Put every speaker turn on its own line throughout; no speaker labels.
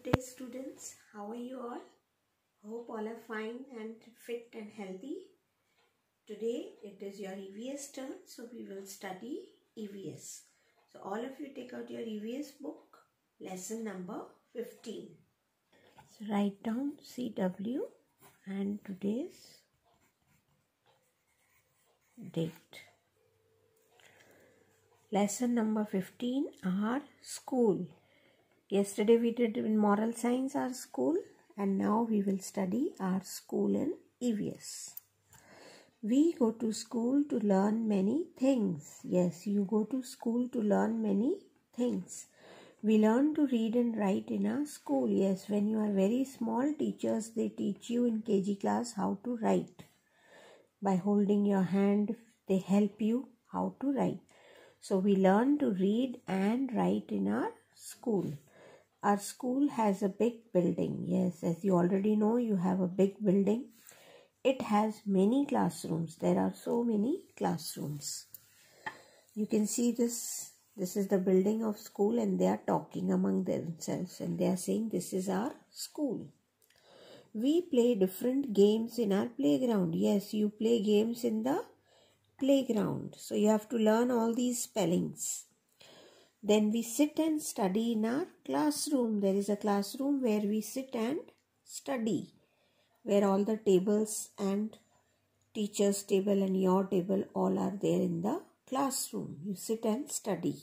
Good day, students. How are you all? Hope all are fine and fit and healthy. Today it is your EVS turn, so we will study EVS. So all of you take out your EVS book, lesson number 15. So write down CW and today's date. Lesson number 15, our school. Yesterday we did in moral science our school, and now we will study our school in EVS. We go to school to learn many things. Yes, you go to school to learn many things. We learn to read and write in our school. Yes, when you are very small, teachers, they teach you in KG class how to write. By holding your hand, they help you how to write. So we learn to read and write in our school. Our school has a big building. Yes, as you already know, you have a big building. It has many classrooms. There are so many classrooms. You can see this. This is the building of school, and they are talking among themselves and they are saying this is our school. We play different games in our playground. Yes, you play games in the playground. So you have to learn all these spellings. Then we sit and study in our classroom. There is a classroom where we sit and study, where all the tables and teacher's table and your table all are there in the classroom. You sit and study.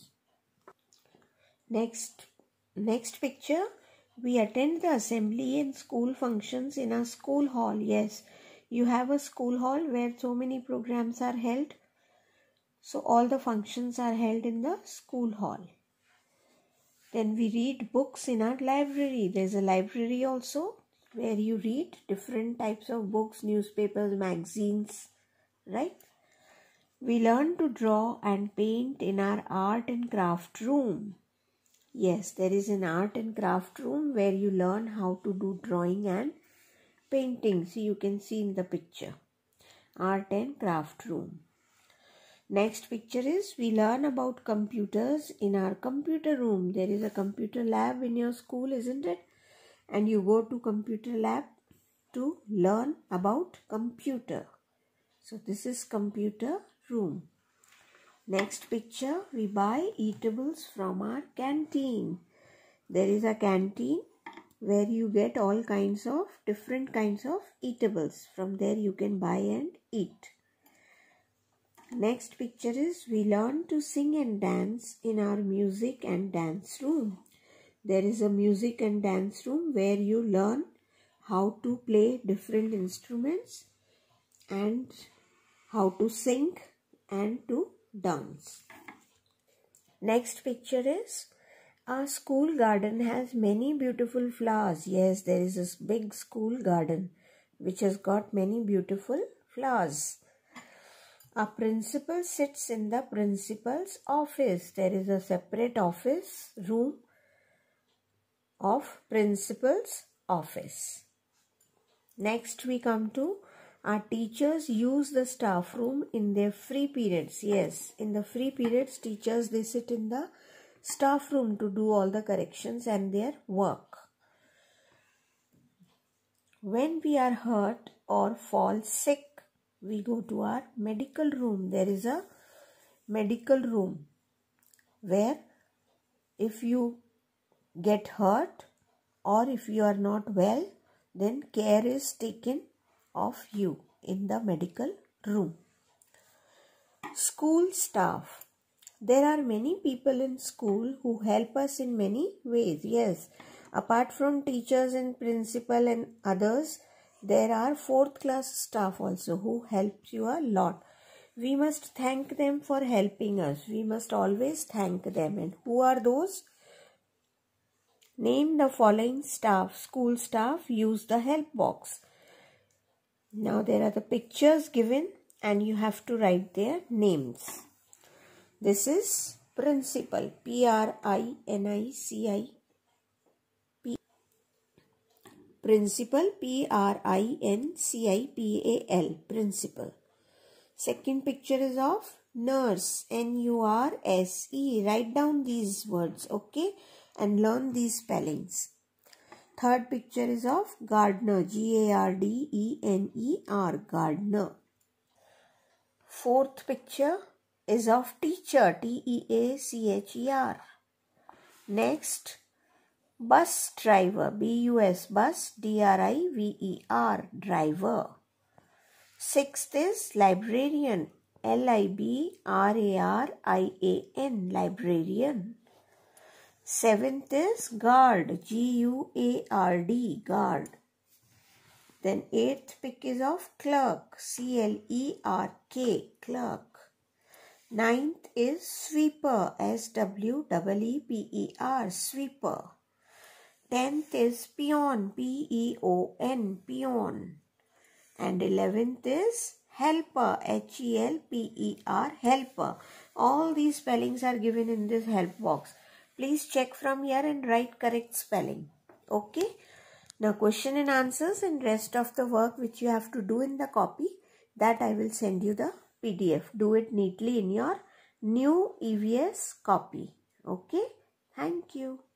Next picture, we attend the assembly and school functions in a school hall. Yes, you have a school hall where so many programs are held. So all the functions are held in the school hall. Then we read books in our library. There's a library also where you read different types of books, newspapers, magazines, right? We learn to draw and paint in our art and craft room. Yes, there is an art and craft room where you learn how to do drawing and painting. So you can see in the picture, art and craft room. Next picture is we learn about computers in our computer room. There is a computer lab in your school, isn't it? And you go to computer lab to learn about computer. So this is computer room. Next picture, we buy eatables from our canteen. There is a canteen where you get all kinds of different kinds of eatables. From there you can buy and eat. Next picture is we learn to sing and dance in our music and dance room. There is a music and dance room where you learn how to play different instruments and how to sing and to dance. Next picture is our school garden has many beautiful flowers. Yes, there is this big school garden which has got many beautiful flowers. A principal sits in the principal's office. There is a separate office room of principal's office. Next we come to our teachers use the staff room in their free periods. Yes, in the free periods, teachers, they sit in the staff room to do all the corrections and their work. When we are hurt or fall sick, we go to our medical room. There is a medical room where if you get hurt or if you are not well, then care is taken of you in the medical room. School staff. There are many people in school who help us in many ways. Yes, apart from teachers and principal and others, there are 4th class staff also who helps you a lot. We must thank them for helping us. We must always thank them. And who are those? Name the following staff. School staff, use the help box. Now there are the pictures given and you have to write their names. This is principal, P-R-I-N-I-C-I. Principal, P-R-I-N-C-I-P-A-L, principal. Second picture is of nurse, N-U-R-S-E. Write down these words, okay, and learn these spellings. Third picture is of gardener, Gardener, gardener. Fourth picture is of teacher, Teacher. Next, bus driver, Bus, bus, Driver, driver. Sixth is librarian, Librarian, librarian. Seventh is guard, Guard, guard. Then eighth pick is of clerk, Clerk, clerk. Ninth is sweeper, Sweeper, sweeper. 10th is peon, peon. And 11th is helper, helper. All these spellings are given in this help box. Please check from here and write correct spelling. Okay. Now question and answers and rest of the work which you have to do in the copy, that I will send you the PDF. Do it neatly in your new EVS copy. Okay. Thank you.